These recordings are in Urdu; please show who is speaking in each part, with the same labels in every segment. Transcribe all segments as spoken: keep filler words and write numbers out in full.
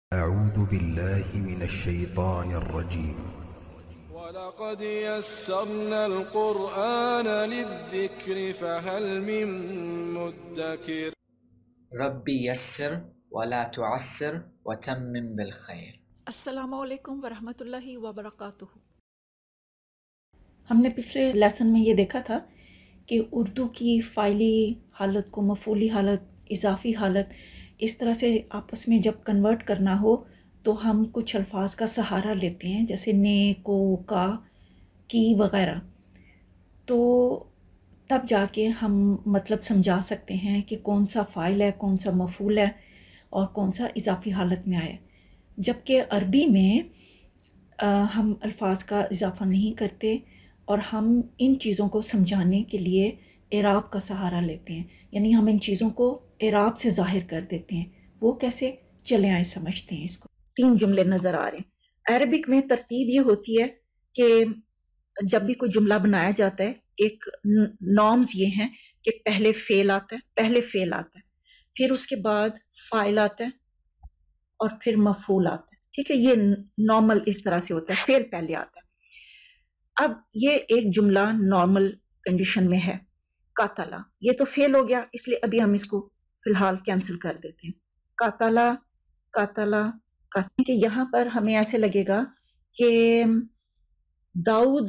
Speaker 1: أعوذ بالله من الشيطان الرجيم.
Speaker 2: ولقد يسرنا القرآن للذكر فهل من مدكر.
Speaker 3: ربی یسر ولا تعسر وتمم بالخیر۔
Speaker 4: السلام علیکم ورحمۃ اللہ وبرکاتہ۔ ہم نے پچھلے لیسن میں یہ دیکھا تھا کہ اردو کی فعلی حالت کو مفعولی حالت، اضافی حالت، اس طرح سے آپس میں جب کنورٹ کرنا ہو تو ہم کچھ الفاظ کا سہارا لیتے ہیں، جیسے نے، کو، کا، کی وغیرہ، تو تب جا کے ہم مطلب سمجھا سکتے ہیں کہ کون سا فاعل ہے، کون سا مفعول ہے اور کون سا اضافی حالت میں آیا۔ جبکہ عربی میں ہم الفاظ کا اضافہ نہیں کرتے اور ہم ان چیزوں کو سمجھانے کے لیے اعراب کا سہارا لیتے ہیں، یعنی ہم ان چیزوں کو اعراب سے ظاہر کر دیتے ہیں۔ وہ کیسے؟ چلیں آئے سمجھتے ہیں اس کو۔ تین جملے نظر آ رہے ہیں۔ عربک میں ترتیب یہ ہوتی ہے کہ جب بھی کوئی جملہ بنایا جاتا ہے، ایک نارمز یہ ہیں کہ پہلے فعل آتا ہے پہلے فعل آتا ہے پھر اس کے بعد فاعل آتا ہے اور پھر مفعول آتا ہے، ٹھیک ہے؟ یہ نارمل اس طرح سے ہوتا ہے، فعل پہلے آتا ہے۔ اب یہ ایک جملہ نارمل کنڈیشن میں ہے، قاتلا، یہ تو فعل ہو گیا، اس لیے ابھی ہم اس کو فی الحال کینسل کر دیتے ہیں۔ قاتلا قاتلا قاتلا، کہ یہاں پر ہمیں ایسے لگے گا کہ داؤد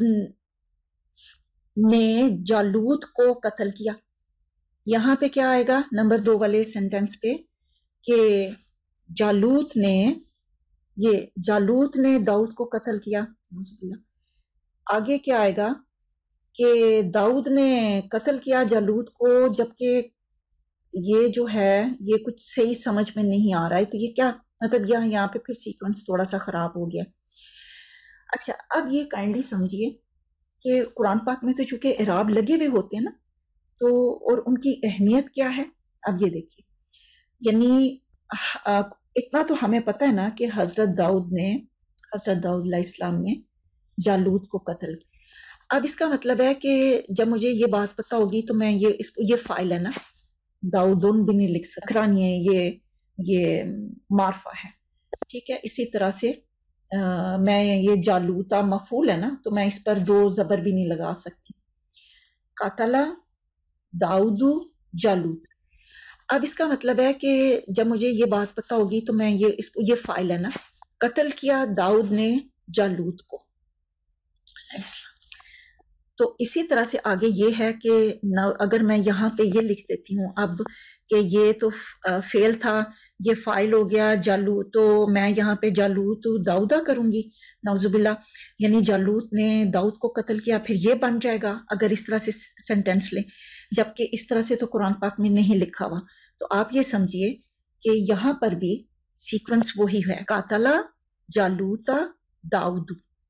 Speaker 4: نے جالوت کو قتل کیا۔ یہاں پہ کیا آئے گا نمبر دو والے سینٹنس پہ کہ جالوت نے یہ جالوت نے داؤد کو قتل کیا۔ آگے کیا آئے گا کہ داؤد نے قتل کیا جالوت کو، جبکہ یہ جو ہے یہ کچھ صحیح سمجھ میں نہیں آ رہا ہے، تو یہ کیا مطلب؟ یہاں یہاں پہ پھر سیکوینس تھوڑا سا خراب ہو گیا۔ اچھا، اب یہ کائنڈلی سمجھیے کہ قرآن پاک میں تو چونکہ اعراب لگے ہوئے ہوتے ہیں نا، تو اور ان کی اہمیت کیا ہے اب یہ دیکھیے۔ یعنی اتنا تو ہمیں پتہ ہے نا کہ حضرت داؤد نے حضرت داؤد علیہ السلام نے جالوت کو قتل کیا۔ اب اس کا مطلب ہے کہ جب مجھے یہ بات پتہ ہوگی تو میں یہ اس کو یہ فائل ہے نا، داؤدن بھی نہیں لکھ سکتا، کرانی ہے، یہ یہ معرفہ ہے، ٹھیک ہے؟ اسی طرح سے آ, میں یہ جالوتا مفعول ہے نا، تو میں اس پر دو زبر بھی نہیں لگا سکتی۔ قاتلا داؤد جالوت۔ اب اس کا مطلب ہے کہ جب مجھے یہ بات پتہ ہوگی تو میں یہ اس کو یہ فائل ہے نا، قتل کیا داؤد نے جالوت کو۔ تو اسی طرح سے آگے یہ ہے کہ اگر میں یہاں پہ یہ لکھ دیتی ہوں اب کہ یہ تو فعل تھا، یہ فاعل ہو گیا جالوت، تو میں یہاں پہ جالوت داؤدا کروں گی، نعوذ باللہ، یعنی جالوت نے داؤد کو قتل کیا، پھر یہ بن جائے گا اگر اس طرح سے سینٹینس لیں، جبکہ اس طرح سے تو قرآن پاک میں نہیں لکھا ہوا۔ تو آپ یہ سمجھیے کہ یہاں پر بھی سیکوینس وہی ہے، قاتلا جالوتا داؤد۔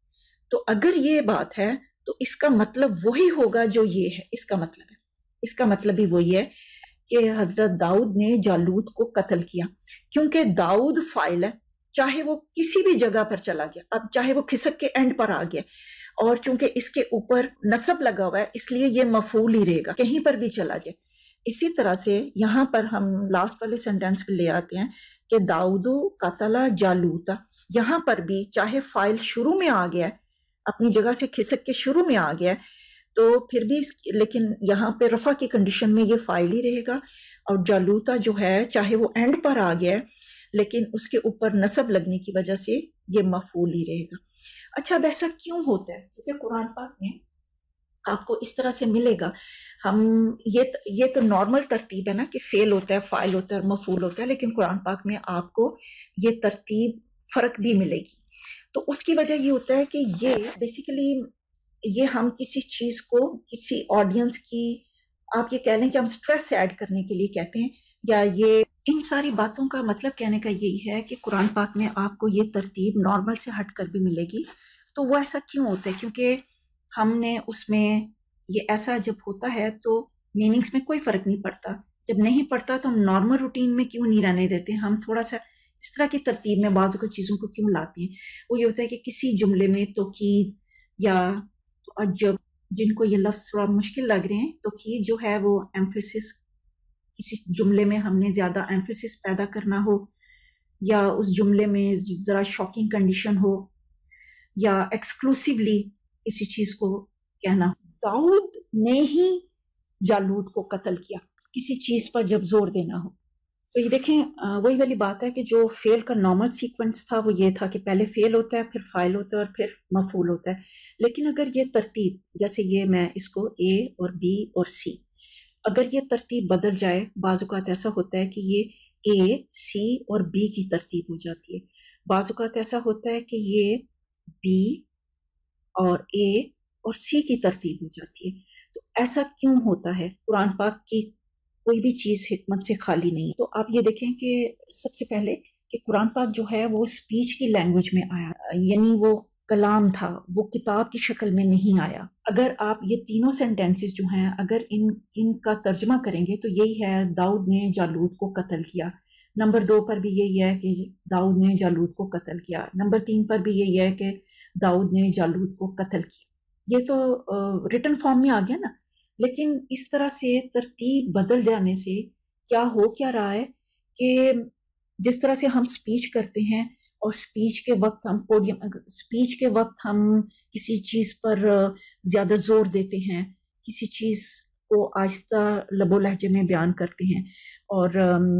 Speaker 4: تو اگر یہ بات ہے تو اس کا مطلب وہی ہوگا جو یہ ہے، اس کا مطلب ہے اس کا مطلب بھی وہی ہے کہ حضرت داؤد نے جالوت کو قتل کیا، کیونکہ داؤد فاعل ہے، چاہے وہ کسی بھی جگہ پر چلا گیا، اب چاہے وہ کھسک کے اینڈ پر آ گیا، اور چونکہ اس کے اوپر نصب لگا ہوا ہے اس لیے یہ مفعول ہی رہے گا، کہیں پر بھی چلا جائے۔ اسی طرح سے یہاں پر ہم لاسٹ والے سینٹینس پہ لے آتے ہیں کہ داؤد قتل جالوتا، یہاں پر بھی چاہے فاعل شروع میں آ گیا ہے، اپنی جگہ سے کھسک کے شروع میں آ گیا ہے، تو پھر بھی لیکن یہاں پہ رفع کی کنڈیشن میں یہ فاعل ہی رہے گا، اور جالوتا جو ہے چاہے وہ اینڈ پر آ گیا ہے لیکن اس کے اوپر نصب لگنے کی وجہ سے یہ مفعول ہی رہے گا۔ اچھا، اب ایسا کیوں ہوتا ہے؟ کیونکہ قرآن پاک میں آپ کو اس طرح سے ملے گا، ہم یہ یہ تو نارمل ترتیب ہے نا کہ فعل ہوتا ہے، فاعل ہوتا ہے اور مفعول ہوتا ہے، لیکن قرآن پاک میں آپ کو یہ ترتیب فرق بھی ملے گی۔ تو اس کی وجہ یہ ہوتا ہے کہ یہ بیسیکلی یہ ہم کسی چیز کو کسی آڈینس کی، آپ یہ کہہ لیں کہ ہم سٹریس ایڈ کرنے کے لیے کہتے ہیں، یا یہ ان ساری باتوں کا مطلب کہنے کا یہی ہے کہ قرآن پاک میں آپ کو یہ ترتیب نارمل سے ہٹ کر بھی ملے گی۔ تو وہ ایسا کیوں ہوتا ہے؟ کیونکہ ہم نے اس میں یہ ایسا جب ہوتا ہے تو میننگز میں کوئی فرق نہیں پڑتا، جب نہیں پڑتا تو ہم نارمل روٹین میں کیوں نہیں رہنے دیتے، ہم تھوڑا سا اس طرح کی ترتیب میں بعض کو چیزوں کو کیوں لاتے ہیں۔ وہ یہ ہوتا ہے کہ کسی جملے میں توکید یا عجب، جن کو یہ لفظ تھوڑا مشکل لگ رہے ہیں، توکید جو ہے وہ ایمفیسس، کسی جملے میں ہم نے زیادہ ایمفیسس پیدا کرنا ہو، یا اس جملے میں ذرا شاکنگ کنڈیشن ہو یا ایکسکلوسیولی کسی چیز کو کہنا. داؤد نے ہی جالوت کو قتل کیا کسی چیز پر جب زور دینا ہو. تو یہ دیکھیں وہی والی بات ہے کہ جو فعل کا نارمل سیکوینس تھا وہ یہ تھا کہ پہلے فعل ہوتا ہے، پھر فاعل ہوتا ہے اور پھر مفعول ہوتا ہے. لیکن اگر یہ ترتیب، جیسے یہ میں اس کو اے اور بی اور سی، اگر یہ ترتیب بدل جائے، بعض اوقات ایسا ہوتا ہے کہ یہ اے سی اور بی کی ترتیب ہو جاتی ہے، بعض اوقات ایسا ہوتا ہے کہ یہ بی اور اے اور سی کی ترتیب ہو جاتی ہے. تو ایسا کیوں ہوتا ہے؟ قرآن پاک کی کوئی بھی چیز حکمت سے خالی نہیں. تو آپ یہ دیکھیں کہ سب سے پہلے کہ قرآن پاک جو ہے وہ اسپیچ کی لینگویج میں آیا، یعنی وہ کلام تھا، وہ کتاب کی شکل میں نہیں آیا. اگر آپ یہ تینوں سینٹینسز جو ہیں اگر ان ان کا ترجمہ کریں گے تو یہی ہے داؤد نے جالوت کو قتل کیا. نمبر دو پر بھی یہی ہے کہ داؤد نے جالوت کو قتل کیا. نمبر تین پر بھی یہی ہے کہ داؤد نے جالوت کو قتل کیا. یہ تو ریٹن فارم میں آ گیا نا. لیکن اس طرح سے ترتیب بدل جانے سے کیا ہو کیا رہا ہے کہ جس طرح سے ہم سپیچ کرتے ہیں اور سپیچ کے وقت ہم پوڈیم سپیچ کے وقت ہم کسی چیز پر زیادہ زور دیتے ہیں، کسی چیز کو آہستہ لب و لہجے میں بیان کرتے ہیں، اور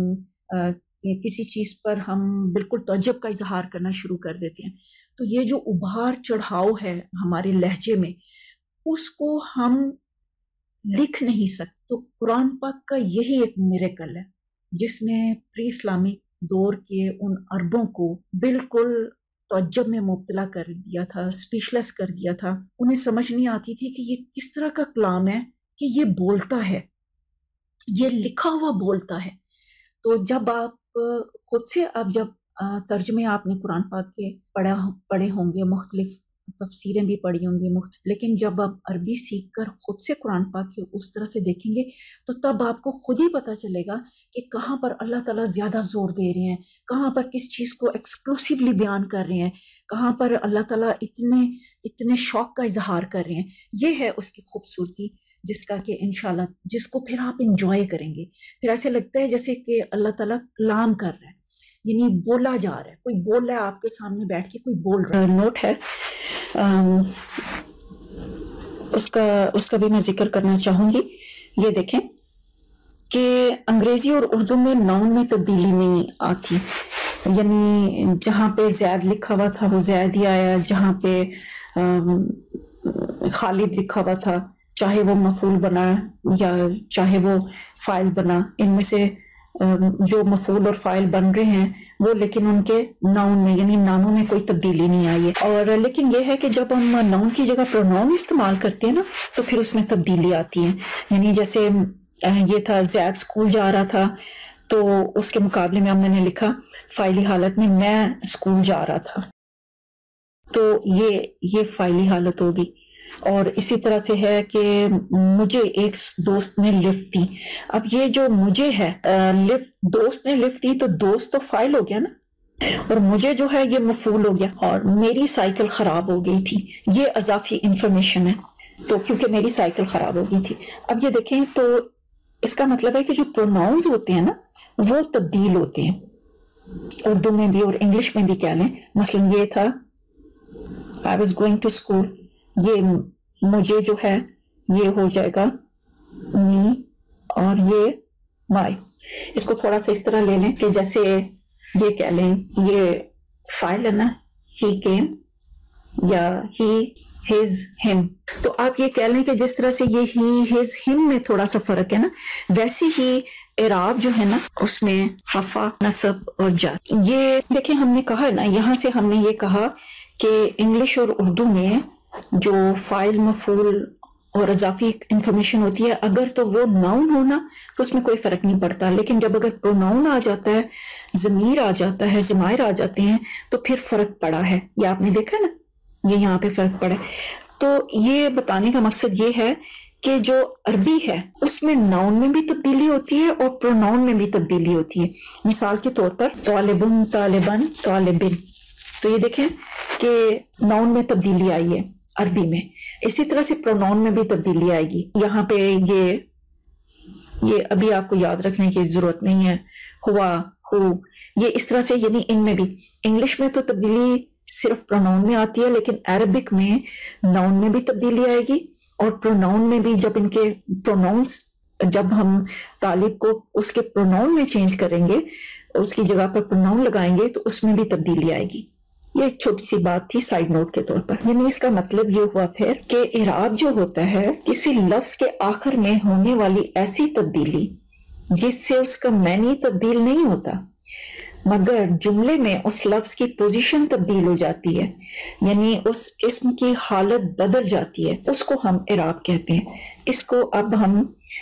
Speaker 4: کسی چیز پر ہم بالکل تعجب کا اظہار کرنا شروع کر دیتے ہیں. تو یہ جو ابھار چڑھاؤ ہے ہمارے لہجے میں، اس کو ہم لکھ نہیں سکتے. تو قرآن پاک کا یہی ایک میریکل ہے جس نے پری اسلامک دور کے ان عربوں کو بالکل تعجب میں مبتلا کر دیا تھا، اسپیشلیس کر دیا تھا. انہیں سمجھ نہیں آتی تھی کہ یہ کس طرح کا کلام ہے کہ یہ بولتا ہے، یہ لکھا ہوا بولتا ہے. تو جب آپ خود سے اب جب ترجمے آپ نے قرآن پاک کے پڑھا پڑھے ہوں گے، مختلف تفسیریں بھی پڑھی ہوں گی مختلف، لیکن جب آپ عربی سیکھ کر خود سے قرآن پاک کے اس طرح سے دیکھیں گے تو تب آپ کو خود ہی پتہ چلے گا کہ کہاں پر اللہ تعالیٰ زیادہ زور دے رہے ہیں، کہاں پر کس چیز کو ایکسکلوسیولی بیان کر رہے ہیں، کہاں پر اللہ تعالیٰ اتنے اتنے شوق کا اظہار کر رہے ہیں. یہ ہے اس کی خوبصورتی جس کا کہ انشاءاللہ جس کو پھر آپ انجوائے کریں گے. پھر ایسے لگتا ہے جیسے کہ اللہ تعالیٰ کلام کر رہا ہے، یعنی بولا جا رہا ہے، کوئی بول رہا ہے آپ کے سامنے بیٹھ کے، کوئی بول رہا ہے. نوٹ ہے اس کا اس کا بھی میں ذکر کرنا چاہوں گی. یہ دیکھیں کہ انگریزی اور اردو میں ناؤن میں تبدیلی نہیں آتی، یعنی جہاں پہ زید لکھا ہوا تھا وہ زید ہی آیا، جہاں پہ خالد لکھا ہوا تھا چاہے وہ مفعول بنا یا چاہے وہ فاعل بنا، ان میں سے جو مفعول اور فاعل بن رہے ہیں وہ لیکن ان کے ناؤن میں یعنی ناموں میں کوئی تبدیلی نہیں آئی ہے. اور لیکن یہ ہے کہ جب ہم ناؤن کی جگہ پروناؤن استعمال کرتے ہیں نا تو پھر اس میں تبدیلی آتی ہے. یعنی جیسے یہ تھا زید اسکول جا رہا تھا تو اس کے مقابلے میں ہم نے لکھا فاعلی حالت میں میں اسکول جا رہا تھا، تو یہ یہ فاعلی حالت ہوگی. اور اسی طرح سے ہے کہ مجھے ایک دوست نے لفٹ دی. اب یہ جو مجھے ہے لفٹ دوست نے لفٹ دی تو دوست تو فاعل ہو گیا نا، اور مجھے جو ہے یہ مفعول ہو گیا. اور میری سائیکل خراب ہو گئی تھی، یہ اضافی انفارمیشن ہے تو کیونکہ میری سائیکل خراب ہو گئی تھی. اب یہ دیکھیں تو اس کا مطلب ہے کہ جو پروناؤنز ہوتے ہیں نا وہ تبدیل ہوتے ہیں، اردو میں بھی اور انگلش میں بھی کہہ لیں. مثلا یہ تھا I was going to school، یہ مجھے جو ہے یہ ہو جائے گا می اور یہ مائی. اس کو تھوڑا سا اس طرح لے لیں کہ جیسے یہ کہہ لیں یہ فاعل ہے نا ہی کیم یا ہی ہز ہم، تو آپ یہ کہہ لیں کہ جس طرح سے یہ ہی ہز ہم میں تھوڑا سا فرق ہے نا، ویسے ہی اعراب جو ہے نا اس میں رفع نصب اور جر. یہ دیکھیں ہم نے کہا نا یہاں سے ہم نے یہ کہا کہ انگلش اور اردو میں جو فاعل مفعول اور اضافی انفارمیشن ہوتی ہے اگر تو وہ ناؤن ہونا تو اس میں کوئی فرق نہیں پڑتا، لیکن جب اگر پروناؤن آ جاتا ہے، ضمیر آ جاتا ہے، ضمائر آ جاتے ہیں تو پھر فرق پڑا ہے. یہ آپ نے دیکھا نا، یہ یہاں پہ فرق پڑا ہے. تو یہ بتانے کا مقصد یہ ہے کہ جو عربی ہے اس میں ناؤن میں بھی تبدیلی ہوتی ہے اور پروناؤن میں بھی تبدیلی ہوتی ہے. مثال کے طور پر طالبن، طالبن، طالبن، تو یہ دیکھیں کہ ناؤن میں تبدیلی آئی ہے عربی میں، اسی طرح سے پروناؤن میں بھی تبدیلی آئے گی. یہاں پہ یہ یہ ابھی آپ کو یاد رکھنے کی ضرورت نہیں ہے، ہوا، ہو، یہ اس طرح سے، یعنی ان میں بھی انگلش میں تو تبدیلی صرف پروناؤن میں آتی ہے، لیکن عربک میں ناؤن میں بھی تبدیلی آئے گی، اور پروناؤن میں بھی جب ان کے پروناؤنس، جب ہم طالب کو اس کے پروناؤن میں چینج کریں گے، اس کی جگہ پر پروناؤن لگائیں گے، تو اس میں بھی تبدیلی آئے گی۔ یہ ایک چھوٹی سی بات تھی سائیڈ نوٹ کے طور پر۔ یعنی اس کا مطلب یہ ہوا پھر کہ اعراب جو ہوتا ہے کسی لفظ کے آخر میں ہونے والی ایسی تبدیلی جس سے اس کا معنی تبدیل نہیں ہوتا، مگر جملے میں اس لفظ کی پوزیشن تبدیل ہو جاتی ہے، یعنی اس اسم کی حالت بدل جاتی ہے، اس کو ہم اعراب کہتے ہیں۔ اس کو اب ہم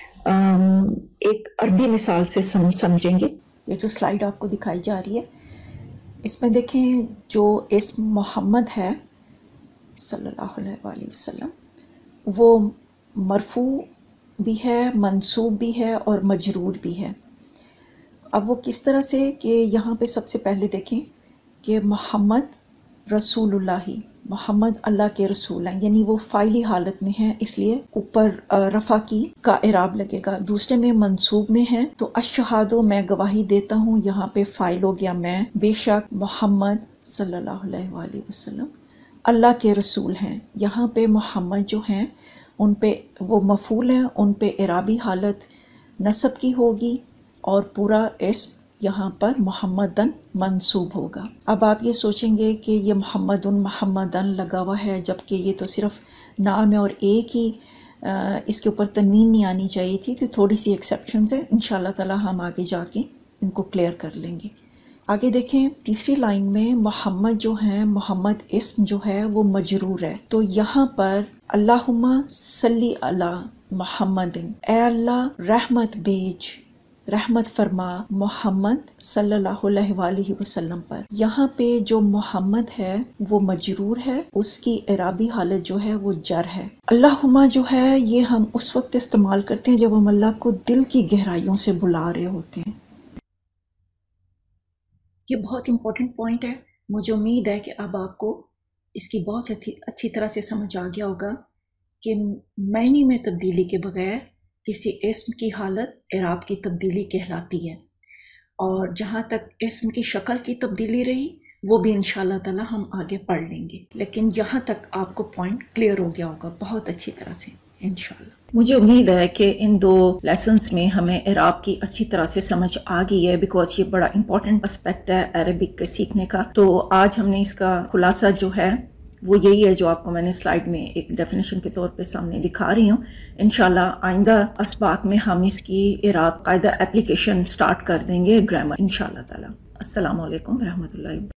Speaker 4: ایک عربی مثال سے سمجھیں گے۔ یہ جو سلائیڈ آپ کو دکھائی جا رہی ہے، اس میں دیکھیں جو اسم محمد ہے صلی اللہ علیہ وآلہ وسلم، وہ مرفوع بھی ہے، منصوب بھی ہے اور مجرور بھی ہے۔ اب وہ کس طرح سے کہ یہاں پہ سب سے پہلے دیکھیں کہ محمد رسول اللہ، محمد اللہ کے رسول ہیں، یعنی وہ فاعلی حالت میں ہیں، اس لیے اوپر رفع کی کا اعراب لگے گا۔ دوسرے میں منصوب میں ہے تو اشہادو، میں گواہی دیتا ہوں، یہاں پہ فاعل ہو گیا میں، بے شک محمد صلی اللہ علیہ وآلہ وسلم اللہ کے رسول ہیں، یہاں پہ محمد جو ہیں ان پہ وہ مفعول ہیں، ان پہ اعرابی حالت نصب کی ہوگی، اور پورا اسم یہاں پر محمدن منصوب ہوگا۔ اب آپ یہ سوچیں گے کہ یہ محمدن محمدن لگا ہوا ہے، جبکہ یہ تو صرف نام ہے اور ایک ہی اس کے اوپر تنوین نہیں آنی چاہیے تھی، تو تھوڑی سی ایکسیپشنز ہیں، انشاءاللہ تعالی ہم آگے جا کے ان کو کلیئر کر لیں گے۔ آگے دیکھیں تیسری لائن میں محمد جو ہیں، محمد اسم جو ہے وہ مجرور ہے، تو یہاں پر اللہم صلی علی محمد، اے اللہ رحمت بھیج، رحمت فرما محمد صلی اللہ علیہ وآلہ وسلم پر۔ یہاں پہ جو محمد ہے وہ مجرور ہے، اس کی اعرابی حالت جو ہے وہ جر ہے۔ اللہم جو ہے یہ ہم اس وقت استعمال کرتے ہیں جب ہم اللہ کو دل کی گہرائیوں سے بلا رہے ہوتے ہیں۔ یہ بہت امپورٹنٹ پوائنٹ ہے، مجھے امید ہے کہ اب آپ کو اس کی بہت اچھی طرح سے سمجھ آ گیا ہوگا کہ معنی میں تبدیلی کے بغیر کسی اسم کی حالت اعراب کی تبدیلی کہلاتی ہے، اور جہاں تک اسم کی شکل کی تبدیلی رہی وہ بھی انشاءاللہ تعالی ہم آگے پڑھ لیں گے، لیکن یہاں تک آپ کو پوائنٹ کلیئر ہو گیا ہوگا بہت اچھی طرح سے انشاءاللہ۔ مجھے امید ہے کہ ان دو لیسنز میں ہمیں اعراب کی اچھی طرح سے سمجھ آ گئی ہے، بیکاز یہ بڑا امپورٹنٹ اسپیکٹ ہے عربک کے سیکھنے کا۔ تو آج ہم نے اس کا خلاصہ جو ہے وہ یہی ہے جو آپ کو میں نے سلائیڈ میں ایک ڈیفینیشن کے طور پہ سامنے دکھا رہی ہوں۔ انشاءاللہ آئندہ اسباق میں ہم اس کی اعراب قاعدہ اپلیکیشن سٹارٹ کر دیں گے، گرامر انشاءاللہ تعالی۔ السلام علیکم ورحمۃ اللہ۔